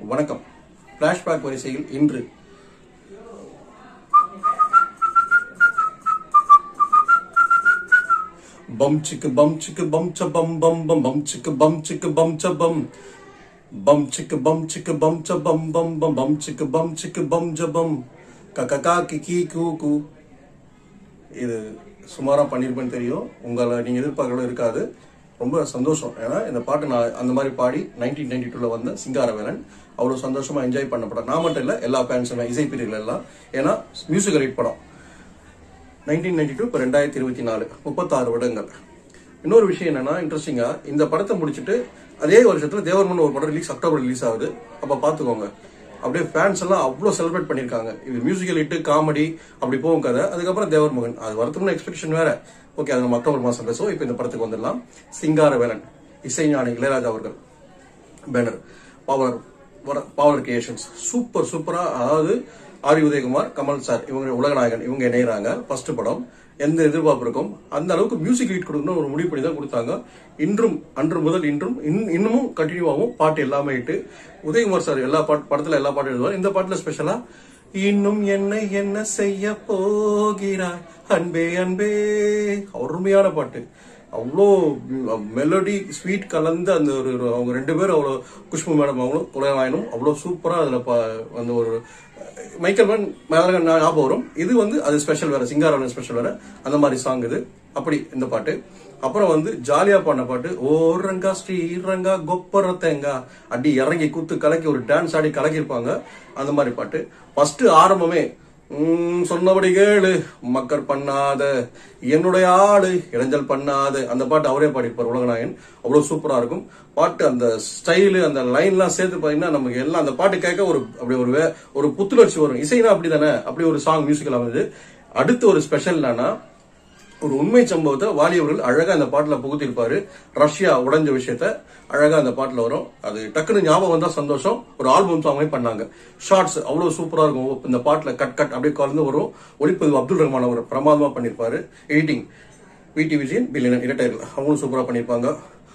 வணக்கம். பிளாஷ்பேக் வரிசையில் இன்று பம் சிக்கு பம் சிக்கு பம் ச பம் பம் பம் பம் சிக்கு பம் சிக்கு பம் ச பம் பம் சிக்கு பம் சிக்கு பம் ச பம் பம் பம் பம் சிக்கு பம் சிக்கு பம் ஜ பம் கக்கா கி கூ கூ. இது சுமாரா பண்ணிருப்பேன்னு தெரியும். உங்களை நீங்க எதிர்பார்க்கறது இருக்காது. ரொம்ப சந்தோஷம். ஏன்னா இந்த பாட்டு நான் அந்த மாதிரி பாடி 1992 வந்த சிங்காரவேலன் அவ்வளவு சந்தோஷமா என்ஜாய் பண்ண படம். நான் மட்டும் இல்ல, எல்லா ஃபேன்ஸுமே, இசை பிரிவுகள் எல்லாம். ஏன்னா மியூசிக்கல் ஹிட் படம் 1992 இப்போ 2024 36 வருடங்கள். இன்னொரு விஷயம் என்னன்னா, இன்ட்ரெஸ்டிங்கா இந்த படத்தை முடிச்சுட்டு அதே வருஷத்துல தேவர்மன் ஒரு படம் அக்டோபர் ரிலீஸ் ஆகுது. அப்ப பாத்துக்கோங்க, அப்படியே ஃபேன்ஸ் எல்லாம் அவ்வளவு செலிப்ரேட் பண்ணிருக்காங்க. இது மியூசிக்கல் ஹிட், காமெடி அப்படி போகும் கதை. அதுக்கப்புறம் தேவர்மகன் அது வரத்துக்கு எக்ஸ்பெக்டேஷன் வேற. ஓகே, அது நம்ம அக்டோபர் மாசம் பேசுவோம். இப்போ இந்த படத்துக்கு வந்துடலாம். சிங்காரவேலன், இசைஞானி இளையராஜா அவர்கள் பேனர், பவர் கிரியேஷன்ஸ். சூப்பரா. அதாவது ஆரி உதயகுமார், கமல் சார், இவங்க உலகநாயகன், இவங்க இணையறாங்க. ஃபர்ஸ்ட் படம் எந்த எதிர்பார்ப்பு இருக்கும் அந்த அளவுக்கு மியூசிக் ஹிட் கொடுக்கணும் ஒரு முடிவு பண்ணி தான் கொடுத்தாங்க. இன்றும் அன்று முதல் இன்றும் இன்னமும் கண்டினியூ ஆகும். பாட்டு எல்லாமே ஹிட். உதயகுமார் சார் எல்லா படத்துல எல்லா பாட்டும் எழுதுவார். இந்த பாட்டுல ஸ்பெஷலா இன்னும் என்னை என்ன செய்ய போகிறாய் அன்பே அன்பே, அருமையான பாட்டு. அவ்வளோ மெலடி ஸ்வீட் கலந்து அந்த ஒரு அவங்க ரெண்டு பேரும் அவ்வளோ, குஷ்பு மேடம் அவங்களும் குலநாயனும் அவ்வளோ சூப்பரா அதுல அந்த ஒரு மைக்கேல் மேன் ஞாபகம் வரும். இது அது ஸ்பெஷல் வேற, சிங்காரவேலன் ஸ்பெஷல் வேற. அந்த மாதிரி சாங் இது. அப்படி இந்த பாட்டு. அப்புறம் ஜாலியா பாடின பாட்டு ஓ ரங்கா ஸ்ரீரங்கா கொப்பர தேங்கா, அடி இறங்கி கூத்து கலக்கி ஒரு டான்ஸ் ஆடி கலக்கிருப்பாங்க. அந்த மாதிரி பாட்டு. ஃபர்ஸ்ட் ஆரம்பமே சொன்னபடி கேளு மக்கள் பண்ணாத என்னுடைய ஆளு இளைஞல் பண்ணாத, அந்த பாட்டு அவரே பாடிப்பார் உலகநாயகன். அவ்வளவு சூப்பரா இருக்கும் பாட்டு. அந்த ஸ்டைலு, அந்த லைன் எல்லாம் சேர்த்து பாத்தீங்கன்னா நமக்கு எல்லாம் அந்த பாட்டு கேட்க அப்படி ஒரு புத்துணர்ச்சி வரும். இசைனா அப்படிதானே, அப்படி ஒரு சாங் மியூசிக்கல் அமைது. அடுத்து ஒரு ஸ்பெஷல் என்னன்னா, ஒரு உண்மை சம்பவத்தை வாலி அவர்கள் அழகா அந்த பாட்டுல புகுத்திருப்பாரு. ரஷ்யா உடைஞ்ச விஷயத்த அழகா அந்த பாட்டுல வரும். அது டக்குன்னு ஞாபகம் வந்தா சந்தோஷம். ஒரு ஆல்பம் சாங்கே பண்ணாங்க. ஷார்ட்ஸ் அவ்வளவு சூப்பரா இருக்கும். இந்த பாட்டுல கட் அப்படியே கலந்து வரும். ஒளிப்பதிவு அப்துல் ரஹ்மான் அவர் பிரமாதமா பண்ணிருப்பாரு. எடிட்டிங் விடி விஜயன், பில்லியன் இரட்டையர்கள் அவங்களும் சூப்பரா பண்ணிருப்பாங்க.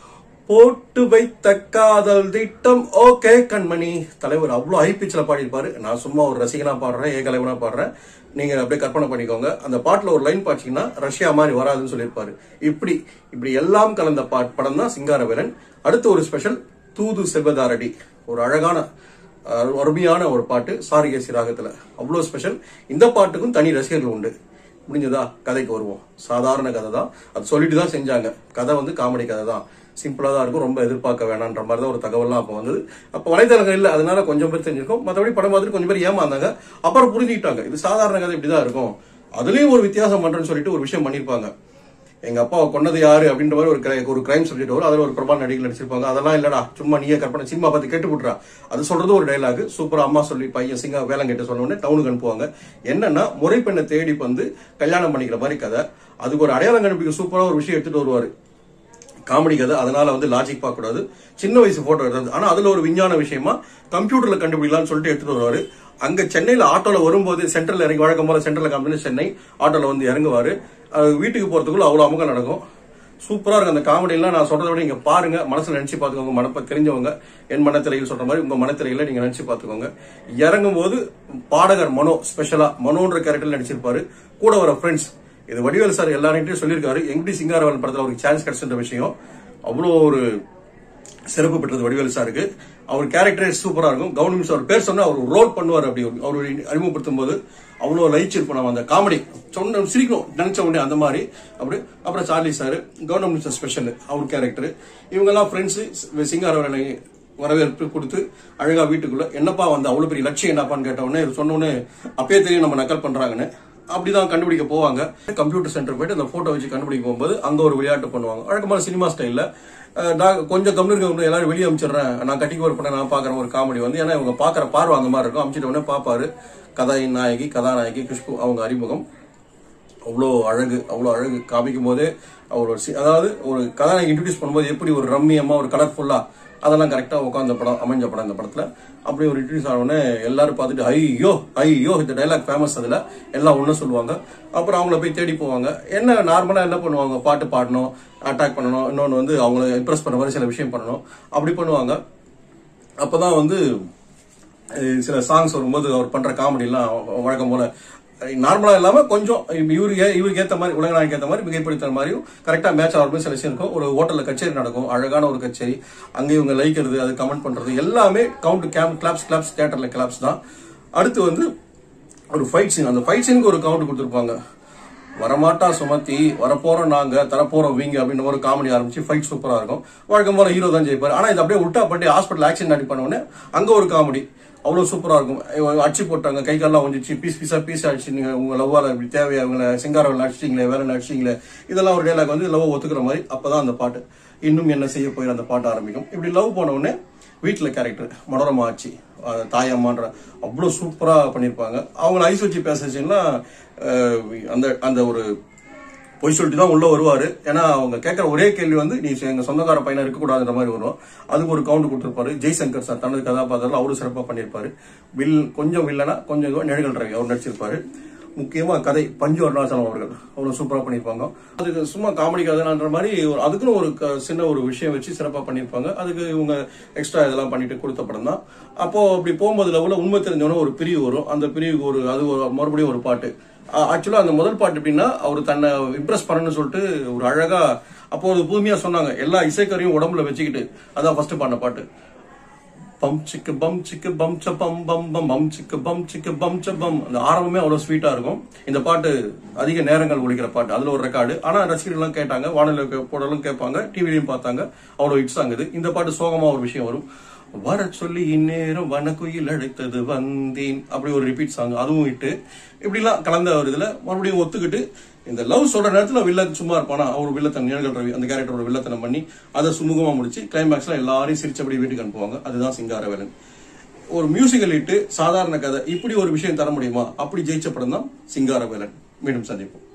போட்டு வைத்த காதல் திட்டம் ஓகே கண்மணி தலைவர் அவ்வளவு ஹை பிச்சில பாடியிருப்பாரு. நான் சும்மா ஒரு ரசிகனா பாடுறேன், ஏகலைவனா பாடுறேன். நீங்க அப்படியே கற்பனை பண்ணிக்கோங்க. அந்த பாட்டுல ஒரு லைன் பாத்தீங்கன்னா ரஷ்யா மாதிரி வராதுன்னு சொல்லியிருப்பாரு. இப்படி எல்லாம் கலந்த படம் தான் சிங்காரவேலன். அடுத்து ஒரு ஸ்பெஷல் தூது செல்வதாரடி, ஒரு அழகான அருமையான ஒரு பாட்டு சாரிகேசி ராகத்துல. அவ்வளவு ஸ்பெஷல். இந்த பாட்டுக்கும் தனி ரசிகர்கள் உண்டு. முடிஞ்சதா, கதைக்கு வருவோம். சாதாரண கதை தான், அது சொல்லிட்டு தான் செஞ்சாங்க. கதை காமெடி கதை தான், சிம்பிளா தான் இருக்கும். ரொம்ப எதிர்பார்க்க வேணான்ற மாதிரி தான் ஒரு தகவல்லாம் அப்ப வந்தது. அப்ப வலைதளங்கள் இல்ல, அதனால கொஞ்சம் பேர் தெரிஞ்சிருக்கும். மற்றபடி படம் பார்த்துட்டு கொஞ்சம் பேர் ஏமாந்தாங்க. அப்புறம் புரிஞ்சுக்கிட்டாங்க இது சாதாரண கதை இப்படிதான் இருக்கும், அதுலயும் ஒரு வித்தியாசம் பண்றேன்னு சொல்லிட்டு ஒரு விஷயம் பண்ணிருப்பாங்க. எங்க அப்பாவை கொன்னது யாரு அப்படின்ற மாதிரி ஒரு கிரைம் சப்ஜெக்ட் வரும். அதுல ஒரு பிரபல நடிகர்கள் நடிச்சிருப்பாங்க. அதெல்லாம் இல்லடா, சும்மா நீயே கற்பனை, சினிமா பார்த்து கேட்டு விட்டுறா, அது சொல்றது ஒரு டைலாக். சூப்பரா அம்மா சொல்லி பையன் சிங்கா வேலம் கேட்டு சொன்ன உடனே டவுனுக்கு அனுப்புவாங்க. என்னன்னா முறை பெண்ணை தேடி கல்யாணம் பண்ணிக்கிற மாதிரி கதை. அதுக்கு ஒரு அடையாளம் கண்டுபிடிக்க சூப்பரா ஒரு விஷயம் எடுத்துட்டு வருவாரு. காமெடி கதை, அதனால லாஜிக் பார்க்க கூடாது. சின்ன வயசு போட்டோ எடுத்தது. ஆனா அதுல ஒரு விஞ்ஞான விஷயமா கம்ப்யூட்டர்ல கண்டுபிடிக்கலாம்னு சொல்லிட்டு எடுத்துட்டு வருவாரு. அங்க சென்னையில ஆட்டோல வரும்போது சென்ட்ரல் இறங்கி, வழக்கம் போல சென்ட்ரல் காமிச்சு சென்னை ஆட்டோல இறங்குவாரு. வீட்டுக்கு போறதுக்குள்ள அவ்வளவு அமுகம் நடக்கும். சூப்பரா இருக்கும் அந்த காமெடி எல்லாம். நான் சொல்றதை விட நீங்க பாருங்க, மனசுல நினைச்சு பாத்துக்கோங்க. மனப்ப தெரிஞ்சவங்க என் மனத்திரையில் சொல்ற மாதிரி உங்க மனத்திரையில நீங்க நினைச்சு பாத்துக்கோங்க. இறங்கும் போது பாடகர் மனோ, ஸ்பெஷலா மனோன்ற கேரக்டர்ல நடிச்சிருப்பாரு. கூட வர ஃப்ரெண்ட்ஸ், இது வடிவேல் சார் எல்லார்கிட்டையும் சொல்லியிருக்காரு. எங்கடி சிங்காரவேலன் படத்துல ஒரு சான்ஸ் கிடைச்ச விஷயம் அவ்வளோ ஒரு சிறப்பு பெற்றது வடிவேல் சாருக்கு. அவர் கேரக்டரே சூப்பரா இருக்கும். கவுண்டமிஸ் அவர் பேர் சொன்னா அவர் ரோல் பண்ணுவார். அப்படி அவர் அறிமுகப்படுத்தும் போது அவ்வளவு லைச்சிருப்போம். நம்ம அந்த காமெடி சொன்ன சிரிக்கணும் நினைச்ச உடனே அந்த மாதிரி. அப்படி அப்புறம் சார்லி சார், கவுண்டமிஸ் ஸ்பெஷல் அவர் கேரக்டர். இவங்க எல்லாம் ஃப்ரெண்ட்ஸ் சிங்காரவேலனை வரவேற்பு கொடுத்து அழகா வீட்டுக்குள்ள என்னப்பா அவ்வளவு பெரிய லட்சியம் என்னப்பான்னு கேட்ட உடனே சொன்ன உடனே அப்பயே தெரியும் நம்ம நக்கல் பண்றாங்கன்னு. அப்படிதான் கண்டுபிடிக்க போவாங்க. கம்ப்யூட்டர் சென்டர் போயிட்டு அந்த போட்டோ வச்சு கண்டுபிடிக்க போகும்போது அங்க ஒரு விளையாட்டு பண்ணுவாங்க. வழக்கமான சினிமா ஸ்டைல்ல. கொஞ்சம் கம்ப்யூட்டர் எல்லாரும் வெளியே அமிச்சிடுறேன், நான் கட்டிக்கு ஒரு படம் நான் பாக்குறேன் ஒரு காமெடி ஏன்னா இவங்க பாக்குற பார்வை அந்த மாதிரி இருக்கும். அமிச்சிட்ட உடனே பாப்பாரு. கதாநாயகி குஷ்பு அவங்க அறிமுகம் அவ்வளோ அழகு காமிக்கும் போதே அதாவது ஒரு கதாநாயகி இன்ட்ரோடியூஸ் பண்ணும்போது எப்படி ஒரு ரம்மியமா ஒரு கலர்ஃபுல்லா அதெல்லாம் கரெக்டா உட்காந்த படம், அமைஞ்ச படம் இந்த படத்துல. அப்படி ஒரு இன்ட்ரடியூஸ் ஆனோடனே எல்லாரும் பார்த்துட்டு ஐயோ இந்த டைலாக் ஃபேமஸ். அதுல எல்லாம் ஒண்ணு சொல்லுவாங்க. அப்புறம் அவங்கள போய் தேடி போவாங்க. என்ன நார்மலா என்ன பண்ணுவாங்க, பாட்டு பாடணும், அட்டாக் பண்ணணும், இன்னொன்னு அவங்களை இம்ப்ரெஸ் பண்ண மாதிரி சில விஷயம் பண்ணணும், அப்படி பண்ணுவாங்க. அப்பதான் சில சாங்ஸ் வரும்போது அவர் பண்ற காமெடி எல்லாம் வழக்கம் போல நார்மலா இல்லாம கொஞ்சம் இவருக்கு ஏத்த மாதிரி உலகநாயக்கு ஏத்த மாதிரி மிகைப்படுத்துற மாதிரியும் கரெக்டா மேட்ச் ஆகிற சில விஷயம் இருக்கும். ஒரு ஹோட்டல்ல கச்சேரி நடக்கும், அழகான ஒரு கச்சேரி, அங்கே இவங்க லைக்கிறது, அது கமெண்ட் பண்றது எல்லாமே கவுண்ட் கிளாப்ஸ் தியேட்டர்ல கிளாப்ஸ் தான். அடுத்து வந்து ஒரு ஃபைட் சீன், அந்த ஃபைட் சீனுக்கு ஒரு கவுண்ட் கொடுத்துருப்பாங்க. வரமாட்டா சுமத்தி, வரப்போறோம் நாங்க, தரப்போறோம் வீங்க அப்படின்னு ஒரு காமெடி ஆரம்பிச்சு ஃபைட் சூப்பரா இருக்கும். வழக்கம் போல ஹீரோ தான் ஜெயிப்பாரு. ஆனா இது அப்படியே உல்டா பண்ணி ஹாஸ்பிட்டல் ஆக்சிடென்ட் அடி பண்ண உடனே அங்க ஒரு காமெடி அவ்வளவு சூப்பரா இருக்கும். அடிச்சு போட்டாங்க, கை கால்லாம் ஒஞ்சிச்சு, பீஸ் அடிச்சு, நீங்க உங்க லவ்வால இப்படி தேவையா, இவங்களை சிங்காரவில் அடிச்சிட்டீங்களே, வேற அடிச்சிட்டீங்களே, இதெல்லாம் ஒரு டைலாக் வந்து லவ் ஒத்துக்கிற மாதிரி. அப்பதான் அந்த பாட்டு இன்னும் என்ன செய்ய போயிரு அந்த பாட்டு ஆரம்பிக்கும். இப்படி லவ் போன உடனே வீட்டுல கேரக்டர் மனோரமா ஆச்சி, தாயம்மான்ற அவ்வளவு சூப்பரா பண்ணிருப்பாங்க. அவங்களை ஐஸ் வச்சு பேசுச்சுன்னா அந்த ஒரு பொய் சொல்லிட்டு தான் உள்ள வருவாரு. ஏன்னா அவங்க கேட்கற ஒரே கேள்வி வந்து நீ எங்க சொந்தக்கார பையனா இருக்கக்கூடாதுன்ற மாதிரி வரும். அதுக்கு ஒரு கவுண்ட் கொடுத்திருப்பாரு. ஜெய்சங்கர் சார் தனது கதாபாத்திரம் அவரு சிறப்பா பண்ணிருப்பாரு. கொஞ்சம் வில்லனா கொஞ்சம் நிழல் ரவி அவர் நடிச்சிருப்பாரு. முக்கியமா கதை பஞ்சு அருணாச்சலம் அவர்கள் அவ்வளவு சூப்பரா பண்ணிருப்பாங்க. அதுக்கு சும்மா காமெடி கதைன்ற மாதிரி அதுக்குன்னு ஒரு சின்ன ஒரு விஷயம் வச்சு சிறப்பா பண்ணிருப்பாங்க. அதுக்கு இவங்க எக்ஸ்ட்ரா இதெல்லாம் பண்ணிட்டு கொடுத்த படம் தான். அப்போ அப்படி போகும்போது லெவல உண்மை தெரிஞ்சவன ஒரு பிரிவு வரும். அந்த பிரிவுக்கு அது மறுபடியும் ஒரு பாட்டு. ஆக்சுவலா அந்த முதல் பாட்டு எப்படின்னா அவர் தன்னை இம்ப்ரெஸ் பண்ணணும்னு சொல்லிட்டு ஒரு அழகா அப்போ ஒரு புதுமையா சொன்னாங்க. எல்லா இசைக்கரையும் உடம்புல வச்சுக்கிட்டு அதான் ஃபர்ஸ்ட் பாடின பாட்டு. பம் சிக்கு பம் சிக்கு பம் ச பம் பம் பம் பம் சிக்கு பம் சிக்கு பம் ச பம். அந்த ஆரம்பமே அவ்வளவு ஸ்வீட்டா இருக்கும். இந்த பாட்டு அதிக நேரங்கள் ஒழிக்கிற பாட்டு. அதுல ஒரு ரெக்கார்டு. ஆனா ரசிகர்கள் எல்லாம் கேட்டாங்க, வானொலி போடலும் கேட்பாங்க, டிவிலையும் பார்த்தாங்க. அவ்வளவு ஹிட்ஸ் ஆகுது. இந்த பாட்டு சோகமா ஒரு விஷயம் வரும். வர சொல்லி இந்நேரம் வனக்குயில் அழைத்தது வந்தேன், அப்படி ஒரு ரிப்பீட் சாங், அதுவும் இட்டு இப்படிலாம் கலந்த ஒரு இதுல மறுபடியும் ஒத்துக்கிட்டு இந்த லவ் சொல்ற நேரத்துல வில்லன் சும்மா இருப்பானா, அவர் வில்லத்தன் நிழல் ரவி அந்த கேரக்டரோட வில்லத்தனம் பண்ணி அதை சுமூகமா முடிச்சு கிளைமேக்ஸ்ல எல்லாரையும் சிரிச்சபடி வீட்டுக்கு அனுப்புவாங்க. அதுதான் சிங்காரவேலன். ஒரு மியூசிக்கல் இட்டு சாதாரண கதை இப்படி ஒரு விஷயம் தர முடியுமா, அப்படி ஜெயிச்ச படம் தான் சிங்காரவேலன். மீண்டும் சந்திப்போம்.